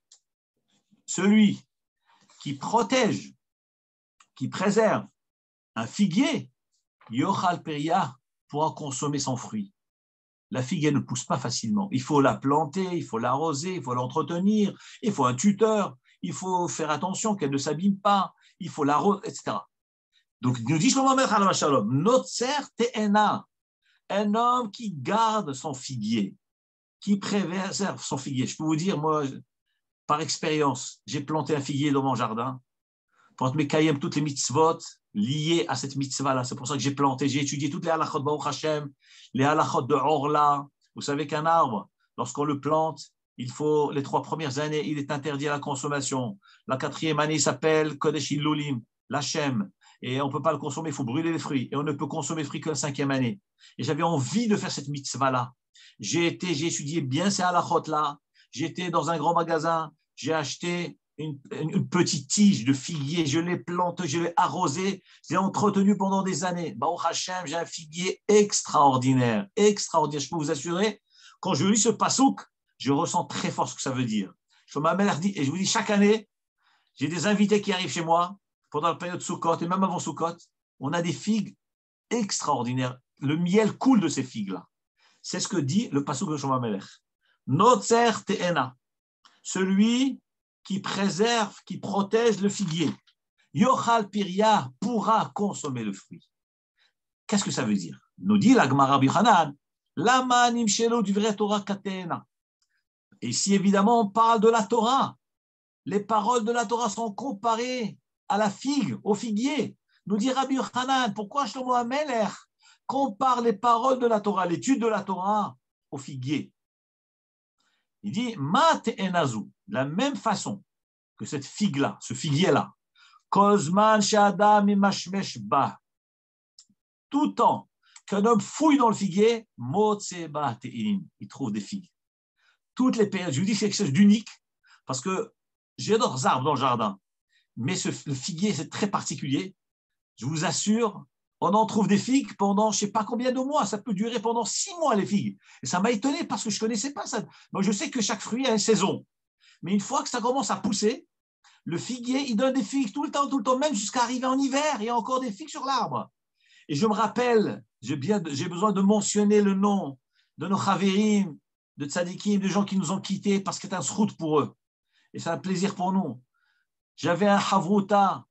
Celui qui protège, qui préserve un figuier, Yochal Piria, pourra consommer son fruit. La figue, elle ne pousse pas facilement. Il faut la planter, il faut l'arroser, il faut l'entretenir, il faut un tuteur, il faut faire attention qu'elle ne s'abîme pas, il faut l'arroser, etc. Donc, il nous dit Shlomo Melech Alav Shalom, Notzer Te'ena, un homme qui garde son figuier, qui préserve son figuier. Je peux vous dire, moi, par expérience, j'ai planté un figuier dans mon jardin. Pour mes kayem, toutes les mitzvot liées à cette mitzvah-là. C'est pour ça que j'ai planté. J'ai étudié toutes les halachot Baruch Hashem, les halachot de Orla. Vous savez qu'un arbre, lorsqu'on le plante, il faut, les 3 premières années, il est interdit à la consommation. La 4e année, il s'appelle Kodesh Illulim, l'Hachem. Et on ne peut pas le consommer, il faut brûler les fruits. Et on ne peut consommer les fruits que la 5e année. Et j'avais envie de faire cette mitzvah-là. J'ai étudié bien ces halachot-là. J'étais dans un grand magasin, j'ai acheté une petite tige de figuier, je l'ai planté, je l'ai arrosé, je l'ai entretenu pendant des années. Baruch Hashem, j'ai un figuier extraordinaire, extraordinaire. Je peux vous assurer, quand je lis ce pasouk, je ressens très fort ce que ça veut dire. Ma mère dit, et je vous dis, chaque année, j'ai des invités qui arrivent chez moi pendant la période Sukkot et même avant Sukkot, on a des figues extraordinaires. Le miel coule de ces figues-là. C'est ce que dit le pasouk de Shlomo Melech. Notzer Te'ena, celui qui préserve, qui protège le figuier. Yochal Piria pourra consommer le fruit. Qu'est-ce que ça veut dire? Nous dit la Gemara Rabbi Hanan, Lama nimshelo divrei Torah katena. Et ici, évidemment, on parle de la Torah. Les paroles de la Torah sont comparées à la figue, au figuier. Nous dit Rabbi Hanan, pourquoi Shlomo HaMelech compare les paroles de la Torah, l'étude de la Torah, au figuier? Il dit, Ma te'enazu, de la même façon que cette figue-là, ce figuier-là, Kozman she'adam imashmesh ba, tout temps qu'un homme fouille dans le figuier, motze ba te'im, il trouve des figues. Toutes les périodes, je vous dis c'est quelque chose d'unique, parce que j'ai d'autres arbres dans le jardin, mais le figuier, c'est très particulier. Je vous assure, on en trouve des figues pendant je ne sais pas combien de mois. Ça peut durer pendant 6 mois, les figues. Et ça m'a étonné parce que je ne connaissais pas ça. Donc, je sais que chaque fruit a une saison. Mais une fois que ça commence à pousser, le figuier, il donne des figues tout le temps, même jusqu'à arriver en hiver. Il y a encore des figues sur l'arbre. Et je me rappelle, j'ai besoin de mentionner le nom de nos chavérim, de tzadikim, de gens qui nous ont quittés parce que c'est un srout pour eux. Et c'est un plaisir pour nous. J'avais un havruta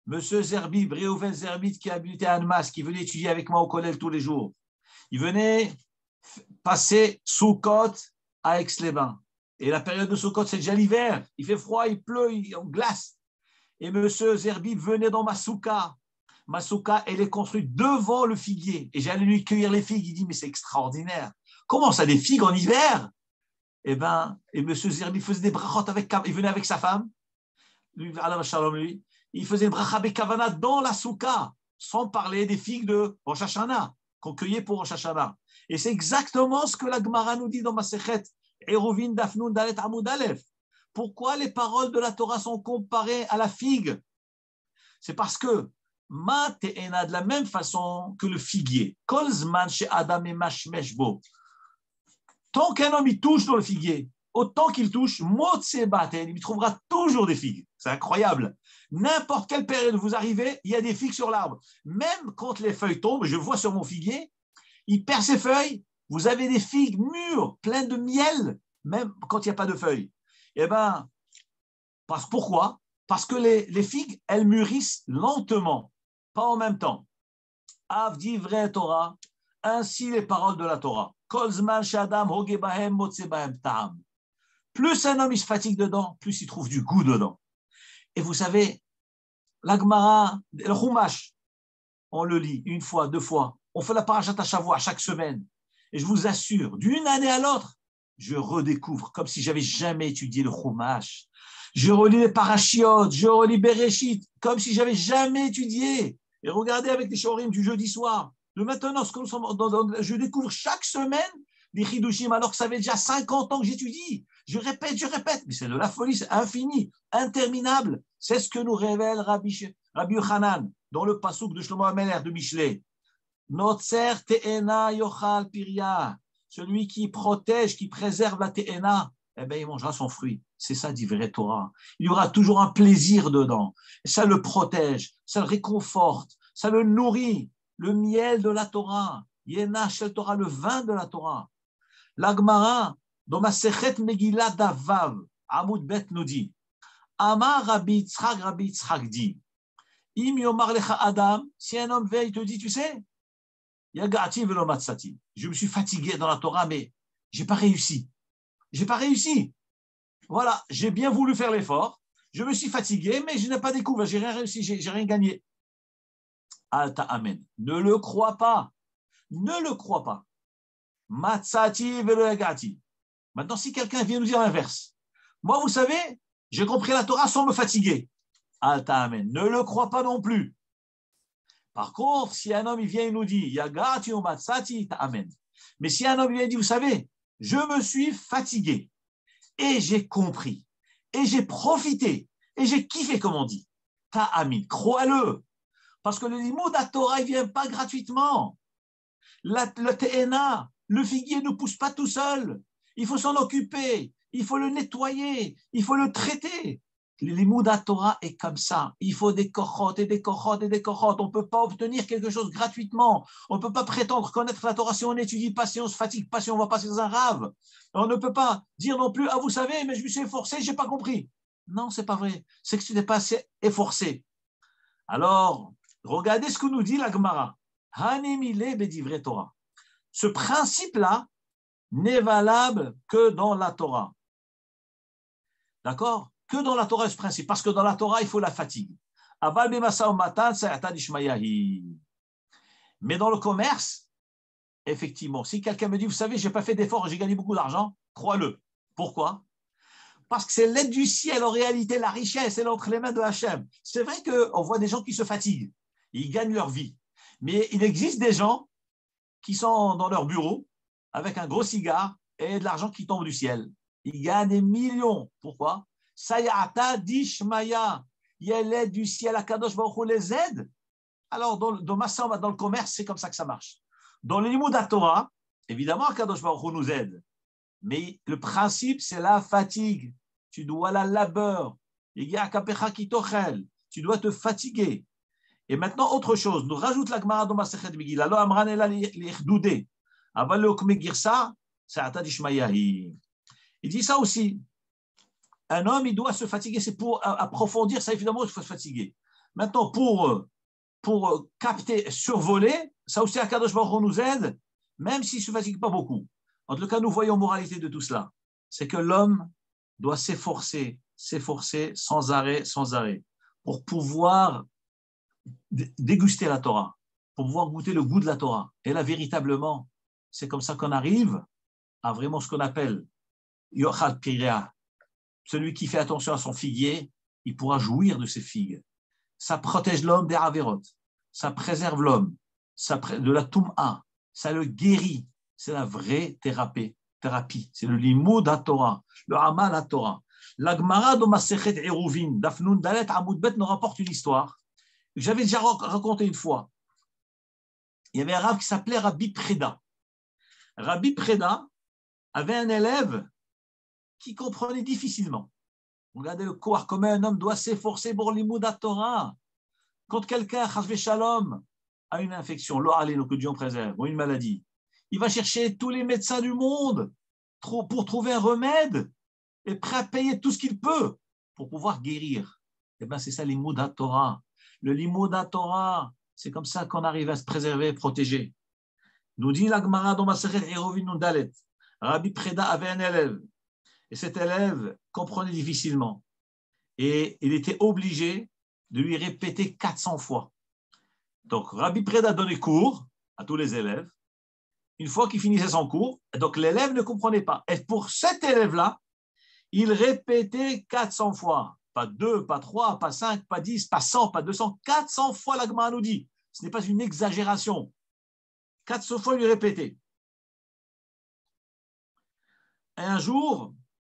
Monsieur Zerbib, Réhouven Zerbib, qui habitait à Annemasse, qui venait étudier avec moi au collège tous les jours, il venait passer Soukot à Aix-les-Bains. Et la période de Soukot, c'est déjà l'hiver. Il fait froid, il pleut, on glace. Et monsieur Zerbib venait dans ma souka. Ma souka, elle est construite devant le figuier. Et j'allais lui cueillir les figues. Il dit, mais c'est extraordinaire. Comment ça, des figues en hiver? Et monsieur Zerbib faisait des brachot avec, il venait avec sa femme. Lui, il faisait une bracha bekavana dans la souka, sans parler des figues de Rosh Hashanah, qu'on cueillait pour Rosh Hashanah. Et c'est exactement ce que la Gemara nous dit dans Masechet Eruvin Dafnun Dalet Amud Aleph. Pourquoi les paroles de la Torah sont comparées à la figue? C'est parce que Ma te'ena, de la même façon que le figuier, Kol zman she Adam et mashmesh bo. Tant qu'un homme il touche dans le figuier, autant qu'il touche, il trouvera toujours des figues. C'est incroyable. N'importe quelle période où vous arrivez, il y a des figues sur l'arbre. Même quand les feuilles tombent, je vois sur mon figuier, il perd ses feuilles, vous avez des figues mûres, pleines de miel, même quand il n'y a pas de feuilles. Eh bien, pourquoi? Parce que les figues, elles mûrissent lentement, pas en même temps. Av divrei Torah, ainsi les paroles de la Torah. Plus un homme il se fatigue dedans, plus il trouve du goût dedans. Et vous savez, la Gemara, le Chumash, on le lit une fois, deux fois. On fait la parashat Shavua chaque semaine. Et je vous assure, d'une année à l'autre, je redécouvre, comme si j'avais jamais étudié le Chumash. Je relis les parashiot, je relis Bereshit, comme si j'avais jamais étudié. Et regardez avec les shorim du jeudi soir. De maintenant, je découvre chaque semaine les Chidushim, alors que ça fait déjà 50 ans que j'étudie. Je répète, mais c'est de la folie, c'est infini, interminable. C'est ce que nous révèle Rabbi Yochanan dans le passouk de Shlomo HaMelech de Mishlei. Notzer te'ena yochal pirya. Celui qui protège, qui préserve la te'ena, eh bien, il mangera son fruit. C'est ça, dit vrai Torah. Il y aura toujours un plaisir dedans. Ça le protège, ça le réconforte, ça le nourrit. Le miel de la Torah, Yena Shel Torah, le vin de la Torah. La Gemara, dans ma Sechet Megillah Davav, Amud Bet nous dit, Amar Rabbi Yitzhak dit, Im Yomar Lecha Adam, si un homme veille te dit, tu sais, Yagati velo matzati, je me suis fatigué dans la Torah, mais je n'ai pas réussi. Voilà, j'ai bien voulu faire l'effort, je me suis fatigué, mais je n'ai pas découvert, j'ai rien réussi, j'ai rien gagné. Alta Amen. Ne le crois pas. Matzati velo yagati. Maintenant, si quelqu'un vient nous dire l'inverse, moi, vous savez, j'ai compris la Torah sans me fatiguer. Alta Amen. Ne le crois pas non plus. Par contre, si un homme il vient et nous dit Yagati ou Matzati, Amen. Mais si un homme vient et dit, vous savez, je me suis fatigué et j'ai compris et j'ai profité et j'ai kiffé, comme on dit. Ta'amin, crois-le. Parce que le limoud à Torah, il ne vient pas gratuitement. Le TNA, le figuier ne pousse pas tout seul. Il faut s'en occuper, il faut le nettoyer, il faut le traiter. Le limoud à Torah est comme ça. Il faut des kochot et des kochot et des kochot. On ne peut pas obtenir quelque chose gratuitement. On ne peut pas prétendre connaître la Torah si on n'étudie pas, si on se fatigue pas, si on va passer dans un rave. On ne peut pas dire non plus, ah vous savez, mais je me suis efforcé, je n'ai pas compris. Non, ce n'est pas vrai. C'est que tu n'es pas assez efforcé. Alors, regardez ce que nous dit la Gemara. Hanemile bedivre Torah. Ce principe-là n'est valable que dans la Torah. D'accord? Que dans la Torah, ce principe. Parce que dans la Torah, il faut la fatigue. Mais dans le commerce, effectivement, si quelqu'un me dit, vous savez, je n'ai pas fait d'effort, j'ai gagné beaucoup d'argent, crois-le. Pourquoi? Parce que c'est l'aide du ciel, en réalité, la richesse, elle est entre les mains de Hachem. C'est vrai qu'on voit des gens qui se fatiguent, ils gagnent leur vie. Mais il existe des gens qui sont dans leur bureau avec un gros cigare et de l'argent qui tombe du ciel. Ils gagnent des millions. Pourquoi? Sayata dishmaya. Il y a l'aide du ciel, Akadosh Baruch Hu les aide. Alors, dans le commerce, c'est comme ça que ça marche. Dans le Limud Torah, évidemment, Akadosh Baruch Hu nous aide. Mais le principe, c'est la fatigue. Tu dois la labeur. Tu dois te fatiguer. Et maintenant, autre chose. Nous rajoute la Gemara dans Masechet Megillah. Lo amran ela li'ichdudeh. Aval le'okmeh girsa, sa'ata dishmayahi. Il dit ça aussi. Un homme, il doit se fatiguer. C'est pour approfondir ça, évidemment, il faut se fatiguer. Maintenant, pour capter, survoler, ça aussi, Akadosh Baruch Hu nous aide, même s'il ne se fatigue pas beaucoup. En tout cas, nous voyons moralité de tout cela. C'est que l'homme doit s'efforcer sans arrêt, pour pouvoir déguster la Torah, pour pouvoir goûter le goût de la Torah. Et là, véritablement, c'est comme ça qu'on arrive à vraiment ce qu'on appelle Yochal Pirea. Celui qui fait attention à son figuier, il pourra jouir de ses figues. Ça protège l'homme des avérotes, ça préserve l'homme de la Toum'a, ça le guérit. C'est la vraie thérapie. C'est le limud à Torah, le amal à Torah. La Gemara de Masechet Eruvin, Dafnun Dalet Amud Bet, nous rapporte une histoire que j'avais déjà raconté une fois. Il y avait un rav qui s'appelait Rabbi Preda. Rabbi Preda avait un élève qui comprenait difficilement. Regardez le corps, comment un homme doit s'efforcer pour l'imoud à Torah. Quand quelqu'un, chasvé shalom, a une infection, que Dieu en préserve, ou une maladie, il va chercher tous les médecins du monde pour trouver un remède et prêt à payer tout ce qu'il peut pour pouvoir guérir. Eh bien, c'est ça l'imoud à Torah. Le l'imoud à Torah, c'est comme ça qu'on arrive à se préserver et protéger. Nous dit la Gemara dans Masechet Eruvin Nun Dalet. Rabbi Preda avait un élève. Et cet élève comprenait difficilement. Et il était obligé de lui répéter 400 fois. Donc, Rabbi Preda donnait cours à tous les élèves. Une fois qu'il finissait son cours, donc l'élève ne comprenait pas. Et pour cet élève-là, il répétait 400 fois. Pas 2, pas 3, pas 5, pas 10, pas 100, pas 200. 400 fois, la Gemara nous dit. Ce n'est pas une exagération. 400 fois, il lui répétait. Et un jour,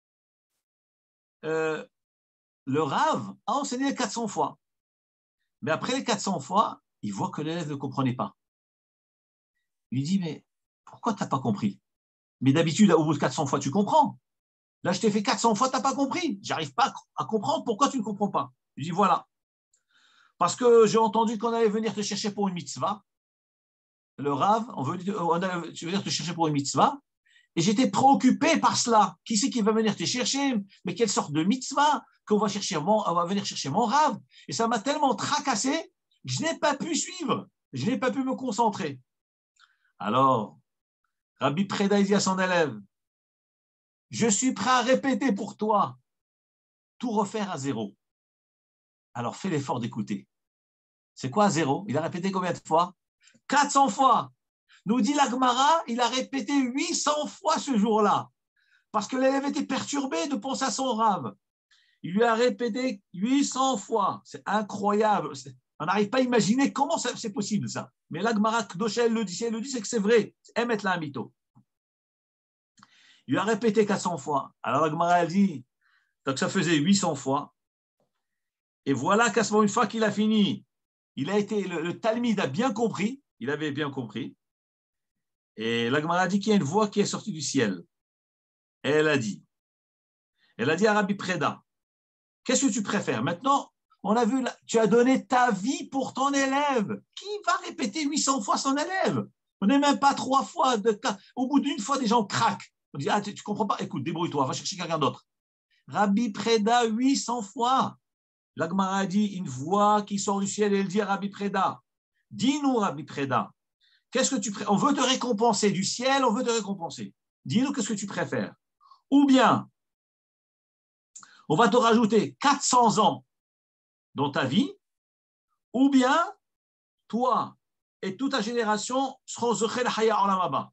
le Rav a enseigné 400 fois. Mais après les 400 fois, il voit que l'élève ne comprenait pas. Il lui dit, mais pourquoi tu n'as pas compris? Mais d'habitude, au bout de 400 fois, tu comprends. Là, je t'ai fait 400 fois, tu n'as pas compris. Je n'arrive pas à comprendre pourquoi tu ne comprends pas. Il lui dit, voilà. Parce que j'ai entendu qu'on allait venir te chercher pour une mitzvah. Le Rav, tu veux venir te chercher pour une mitzvah. Et j'étais préoccupé par cela. Qui c'est qui va venir te chercher? Mais quelle sorte de mitzvah qu'on va venir chercher mon Rav? Et ça m'a tellement tracassé que je n'ai pas pu suivre. Je n'ai pas pu me concentrer. Alors, Rabbi Preda dit à son élève, je suis prêt à répéter pour toi, tout refaire à zéro. Alors, fais l'effort d'écouter. C'est quoi à zéro? Il a répété combien de fois? 400 fois. Nous dit la Gemara, il a répété 800 fois ce jour-là. Parce que l'élève était perturbé de penser à son Rav. Il lui a répété 800 fois. C'est incroyable. On n'arrive pas à imaginer comment c'est possible, ça. Mais la Gemara Kdosha, elle le dit, c'est que c'est vrai. C'est Emet la Amito. Il lui a répété 400 fois. Alors la Gemara, elle dit, donc ça faisait 800 fois. Et voilà qu'à ce moment, une fois qu'il a fini, le Talmide a bien compris. Il avait bien compris. Et la Gemara a dit qu'il y a une voix qui est sortie du ciel. Et elle a dit à Rabbi Preda, qu'est-ce que tu préfères? Maintenant, on a vu, tu as donné ta vie pour ton élève. Qui va répéter 800 fois son élève? On n'est même pas 3 fois. Au bout d'une fois, des gens craquent. On dit, tu ne comprends pas? Écoute, débrouille-toi, va chercher quelqu'un d'autre. Rabbi Preda, 800 fois. La Gemara a dit, une voix qui sort du ciel, et elle dit à Rabbi Preda, dis-nous, Rabbi Preda, qu'est-ce que tu préfères? On veut te récompenser du ciel, on veut te récompenser. Dis-nous qu'est-ce que tu préfères. Ou bien, on va te rajouter 400 ans dans ta vie, ou bien, toi et toute ta génération seront Zechel Haya Olam Haba.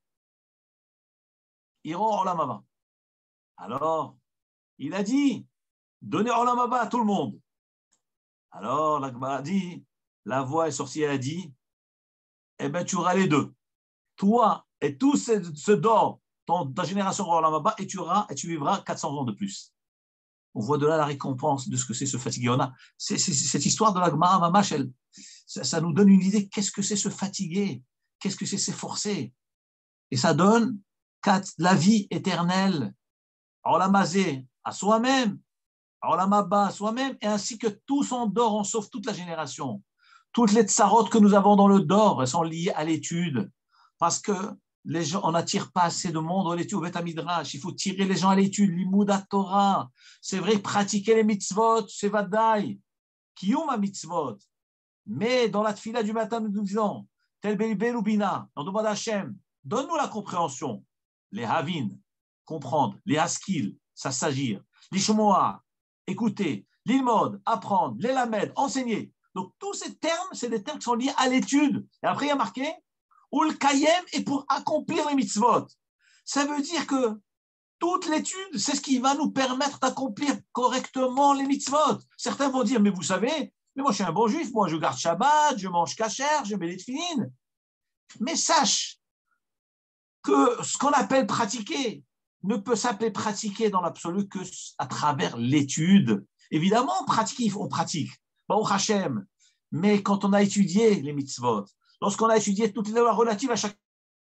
Iront Olam Haba. Alors, il a dit, donnez Olam Haba à tout le monde. Alors, la Gemara a dit, la voix est sortie, elle a dit, eh bien, tu auras les deux. Toi et tous ceux d'or, ta génération aura Olam Haba, et tu vivras 400 ans de plus. On voit de là la récompense de ce que c'est se fatiguer. C'est cette histoire de la Gemara Mamash, ça nous donne une idée. Qu'est-ce que c'est se fatiguer? Qu'est-ce que c'est s'efforcer? Et ça donne la vie éternelle, Olam Hazé, à soi-même, Olam Haba à soi-même, et ainsi que tous en dor, on sauve toute la génération. Toutes les tsarot que nous avons dans le dor, elles sont liées à l'étude. Parce que les gens, on n'attire pas assez de monde au l'étude, au Beth Midrash. Il faut tirer les gens à l'étude, l'imoud à Torah. C'est vrai, pratiquer les mitzvot, c'est vadaï. Kiyum à mitzvot. Mais dans la tfila du matin, nous disons, tel Belubina, on demande à Hachem, donne-nous la compréhension, les havin, comprendre, les haskil, ça s'agir, l'ishmoa, écouter, l'ilmod, apprendre, les lamed, enseigner. Donc tous ces termes, c'est des termes qui sont liés à l'étude. Et après, il y a marqué, ul kayem est pour accomplir les mitzvot. Ça veut dire que toute l'étude, c'est ce qui va nous permettre d'accomplir correctement les mitzvot. Certains vont dire, mais vous savez, mais moi je suis un bon juif, moi je garde Shabbat, je mange kasher, je mets les tefillines. Mais sache que ce qu'on appelle pratiquer ne peut s'appeler pratiquer dans l'absolu que à travers l'étude. Évidemment, pratiquer, on pratique, Baruch Hashem, mais quand on a étudié les mitzvot, lorsqu'on a étudié toutes les lois relatives à chaque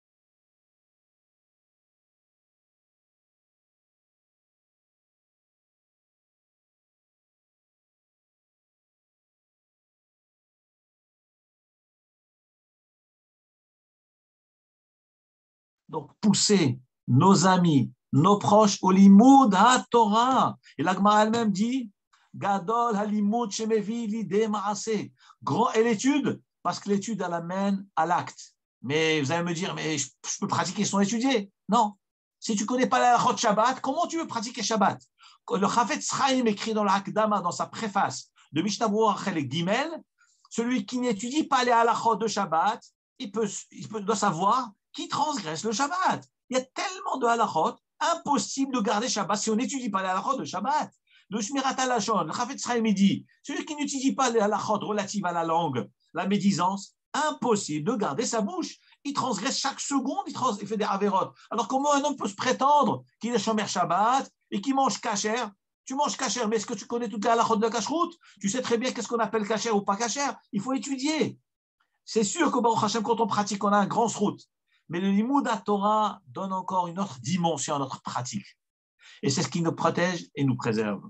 donc pousser nos amis, nos proches au limoud ha-Torah. Et la Gemara elle-même dit Gadol ha-limoud shemevi l'idée ma'aseh. Grand est l'étude, parce que l'étude, elle amène à l'acte. Mais vous allez me dire, mais je peux pratiquer sans étudier. Non. Si tu ne connais pas la halachot Shabbat, comment tu veux pratiquer Shabbat? Le Chafetz Chaim écrit dans la Hakdama, dans sa préface de Mishnah Berurah Chelek Gimel, celui qui n'étudie pas les halachot de Shabbat, il doit savoir qui transgresse le Shabbat. Il y a tellement de halachot, impossible de garder Shabbat si on n'étudie pas les halachot de Shabbat. Le Shmirat HaLashon, le Chafetz Chaim dit, celui qui n'étudie pas les halachot relatives à la langue, la médisance, impossible de garder sa bouche. Il transgresse chaque seconde, il fait des avérotes. Alors comment un homme peut se prétendre qu'il est shomer Shabbat et qu'il mange kasher? Tu manges kasher, mais est-ce que tu connais toutes les halachot de la kashrut? Tu sais très bien qu'est-ce qu'on appelle kasher ou pas kasher? Il faut étudier. C'est sûr que Baruch Hashem, quand on pratique, on a un grand srout. Mais le limoud à Torah donne encore une autre dimension à notre pratique. Et c'est ce qui nous protège et nous préserve.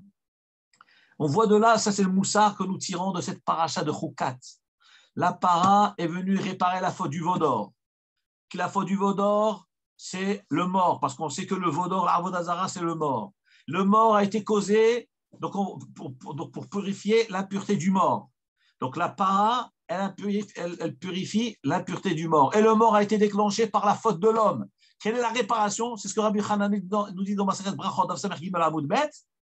On voit de là, ça c'est le moussard que nous tirons de cette paracha de Chukat. La para est venue réparer la faute du veau que la faute du veau c'est le mort, parce qu'on sait que le veau d'or, l'Avodah Zara, c'est le mort. Le mort a été causé donc pour purifier l'impureté du mort. Donc la para, elle purifie l'impureté du mort. Et le mort a été déclenché par la faute de l'homme. Quelle est la réparation? C'est ce que Rabbi Hanan nous dit dans Masechet Brachot, Daf Samech Gimel Amud Bet.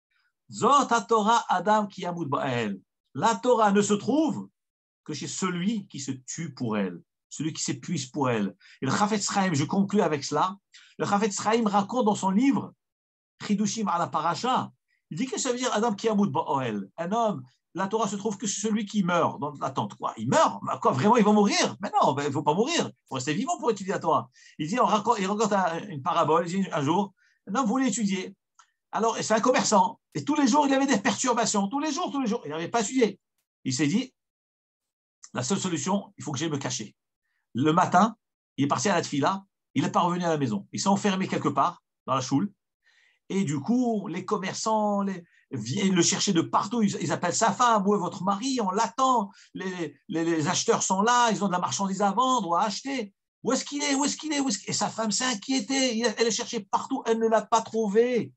Zot HaTorah Adam ki yamut ba'el. La Torah ne se trouve que chez celui qui se tue pour elle, celui qui s'épuise pour elle. Et le Chafetz Chaim, je conclus avec cela, le Chafetz Chaim raconte dans son livre Chidushim ala Parasha, il dit que ça veut dire Adam ki yamut ba'el. Un homme, la Torah se trouve que c'est celui qui meurt dans l'attente. Quoi? Il meurt? Quoi, vraiment, il va mourir? Mais non, il ne faut pas mourir. Il faut rester vivant pour étudier la Torah. Il dit, il raconte une parabole. Il dit un jour, un homme voulait étudier. Alors, c'est un commerçant. Et tous les jours, il avait des perturbations. Tous les jours. Il n'avait pas étudié. Il s'est dit, la seule solution, il faut que j'aille me cacher. Le matin, il est parti à la tfila. Il n'est pas revenu à la maison. Il s'est enfermé quelque part dans la choule. Et du coup, les commerçants viennent le chercher de partout. Ils appellent sa femme, où est votre mari? On l'attend. Les acheteurs sont là, ils ont de la marchandise à vendre ou à acheter. Où est-ce qu'il est? Et sa femme s'est inquiétée. Elle est cherchée partout, elle ne l'a pas trouvé.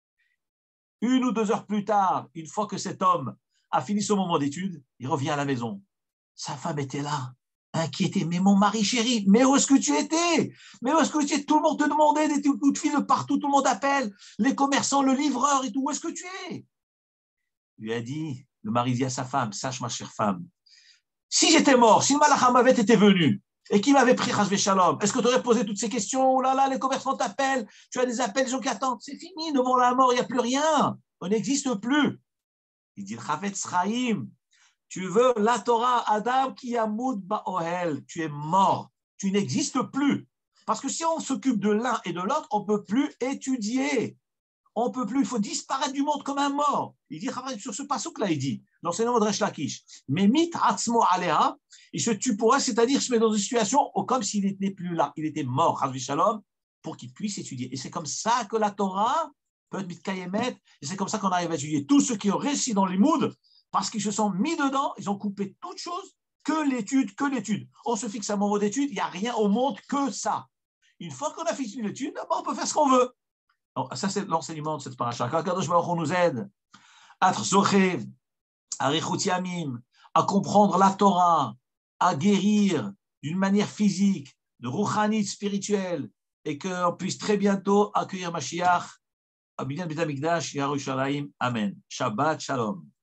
1 ou 2 heures plus tard, une fois que cet homme a fini son moment d'étude, il revient à la maison. Sa femme était là, inquiétée. Mais mon mari chéri, mais où est-ce que tu étais? Mais où est-ce que tu étais? Tout le monde te demandait des coups de fil de partout, tout le monde appelle, les commerçants, le livreur et tout. Où est-ce que tu es? Il lui a dit, le mari dit à sa femme, sache ma chère femme, si j'étais mort, si le Malacham avait été venu et qu'il m'avait pris Chasvé Shalom, est-ce que tu aurais posé toutes ces questions? Oh là là, les commerçants t'appellent, tu as des appels, des gens qui attendent. C'est fini, devant la mort, il n'y a plus rien. On n'existe plus. Il dit, Chafetz Chaim, tu veux la Torah, Adam ki yamut ba'ohel, tu es mort, tu n'existes plus. Parce que si on s'occupe de l'un et de l'autre, on ne peut plus étudier. On ne peut plus, il faut disparaître du monde comme un mort. Il dit, sur ce passouk-là, il dit, l'enseignement de Resh Lakish, mais mit atzmo alea, il se tue pour elle, c'est-à-dire se met dans une situation comme s'il n'était plus là, il était mort, Chasvé Shalom, pour qu'il puisse étudier. Et c'est comme ça que la Torah peut être mitkayemet, et c'est comme ça qu'on arrive à étudier. Tous ceux qui ont réussi dans les moods, parce qu'ils se sont mis dedans, ils ont coupé toute chose que l'étude. On se fixe un moment d'étude, il n'y a rien au monde que ça. Une fois qu'on a fini l'étude, on peut faire ce qu'on veut. Donc, ça, c'est l'enseignement de cette paracha. Quand Kadosh Baruch Hu nous aide, Atr Zochev, Arichut Yamim, à comprendre la Torah, à guérir d'une manière physique, de rouhanite spirituelle, et qu'on puisse très bientôt accueillir Mashiach, à Binyan Bet Hamikdash, Yerushalayim. Amen. Shabbat Shalom.